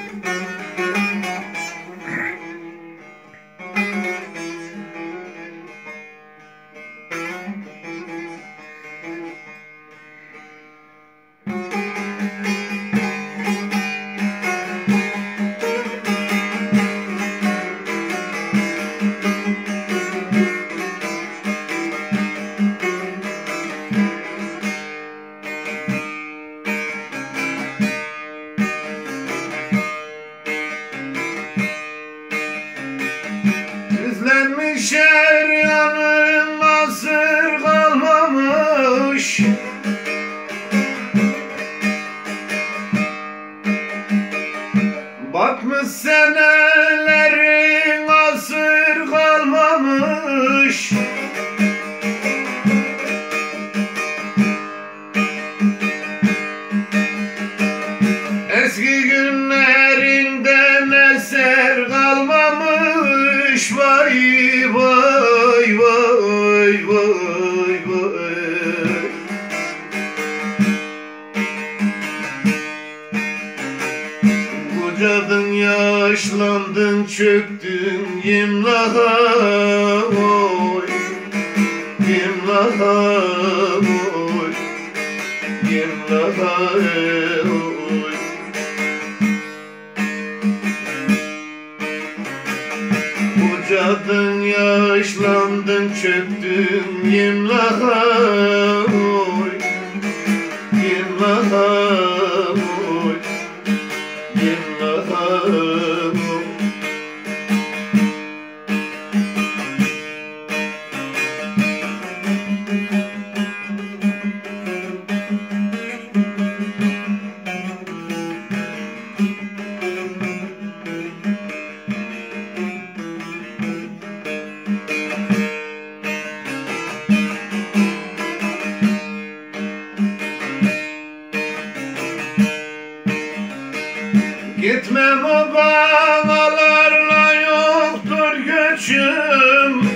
Düzlenmiş her yanın nasır kalmamış. Batmış senelerin asır kalmamış. Eski günlerinden eser kalmamış. Vay vay vay vay vay. Kocadın, yaşlandın, çöktün yimlaha oy, yimlaha oy, yimlaha oy. Kocadın, yaşlandın, çöktün yimlaha oy, yimlaha oy, yimlaha oy. Gitmem o bağlarla, yoktur göçüm.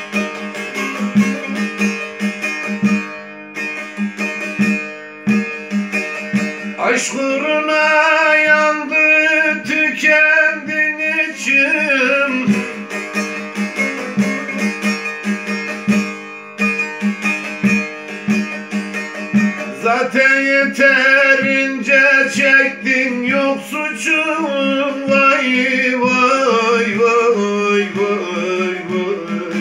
Aşk uğruna yandı, tükendin içim. Zaten yeterince çektin, yok suçum. Vay vay vay vay vay.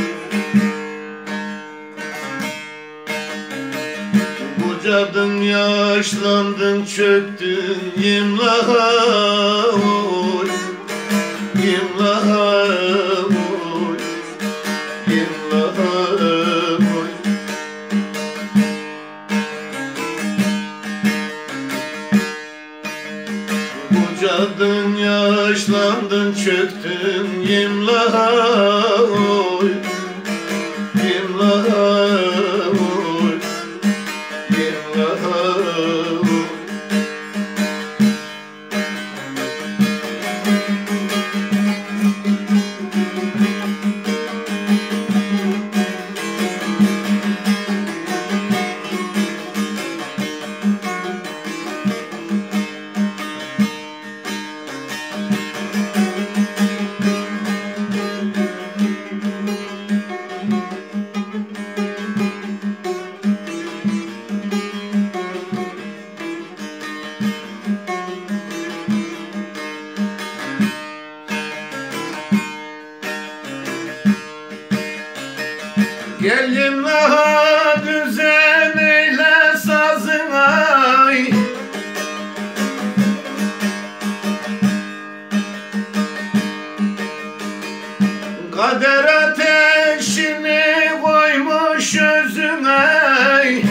Kocadın, yaşlandın, çöktün yimlaha oy, yimlaha oy, yimlaha oy. Kocadın, yaşlandın, çöktün yimlaha oy, yimlaha oy, yimlaha oy. Gel yimlaha, düzen eyle sazın ay. Kader ateşini koymuş özüne.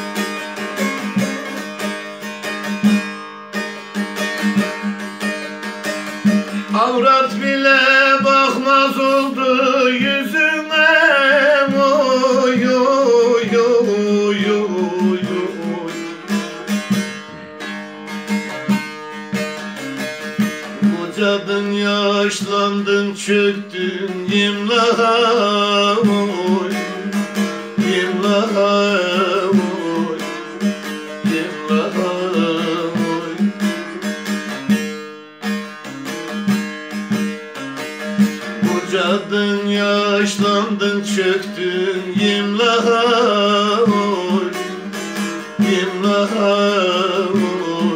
Avrat bile bakmaz oldu yüzüne. Oy oy oy oy oy. Kocadın, yaşlandın, çöktün yimlaha oy, yimlaha oy, yimlaha oy. Uzadın, yaşlandın, çöktün imlaha oy, imlaha oy.